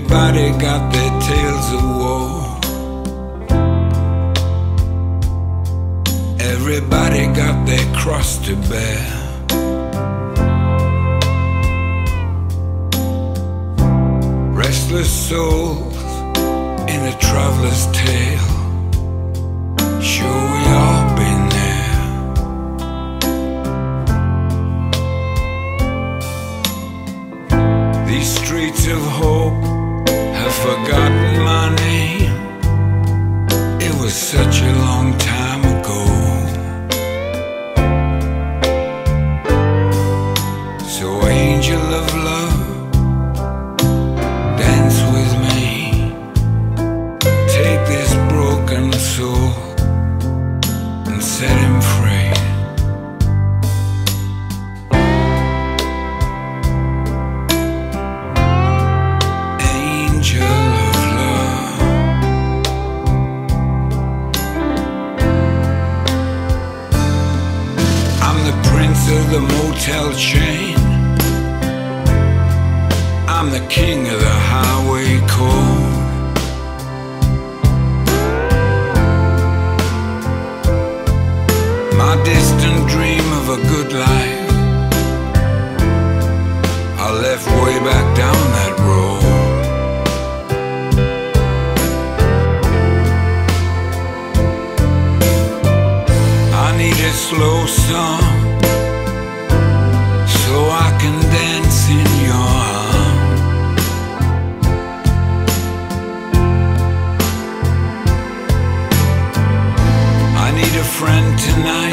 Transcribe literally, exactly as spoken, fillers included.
Everybody got their tales of woe. Everybody got their cross to bear. Restless souls in a traveler's tale. Sure, we all been there. These streets of hope have forgotten my name. It was such a long time ago. So angel of love, dance with me. Take this broken soul and set him free. Angel of love. I'm the prince of the motel chain. I'm the king of the highway code. My distant dream of a good life, I left way back down that road. I need a slow song so I can dance in your arms. I need a friend tonight